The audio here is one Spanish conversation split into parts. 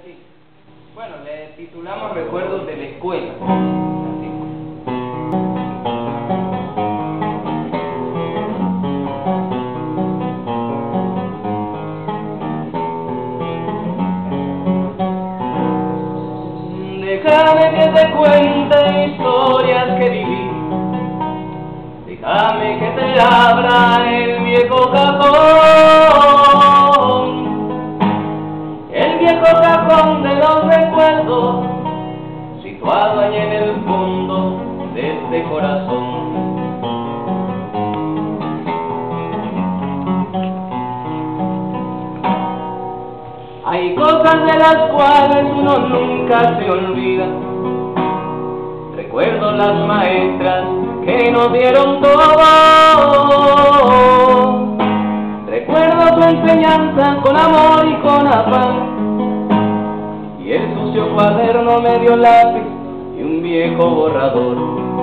Sí. Bueno, le titulamos Recuerdos de la Escuela. Así. Déjame que te cuente historias que viví. Déjame que te abra el viejo cajón. El viejo cajón de los recuerdos, situado allí en el fondo de este corazón. Hay cosas de las cuales uno nunca se olvida. Recuerdo las maestras que nos dieron todo. Recuerdo tu enseñanza con amor y con afán. Y el sucio cuaderno medio lápiz y un viejo borrador.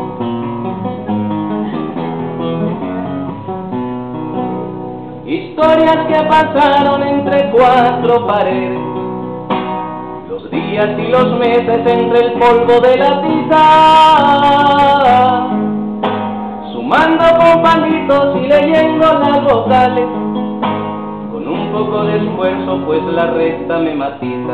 Historias que pasaron entre cuatro paredes, los días y los meses entre el polvo de la tiza, sumando compañitos y leyendo las vocales, con un poco de esfuerzo pues la resta me matiza.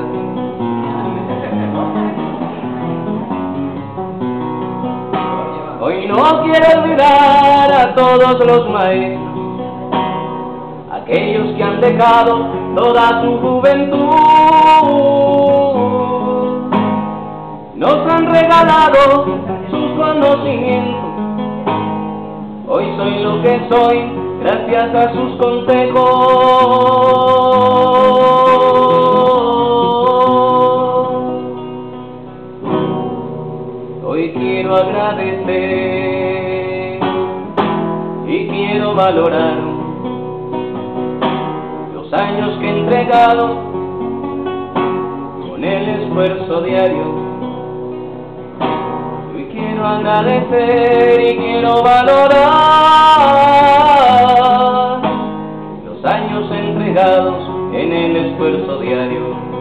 Hoy no quiero olvidar a todos los maestros, aquellos que han dejado toda su juventud, nos han regalado sus conocimientos. Hoy soy lo que soy gracias a sus consejos. Hoy quiero agradecer y quiero valorar los años que he entregado con el esfuerzo diario. Hoy quiero agradecer y quiero valorar los años entregados en el esfuerzo diario.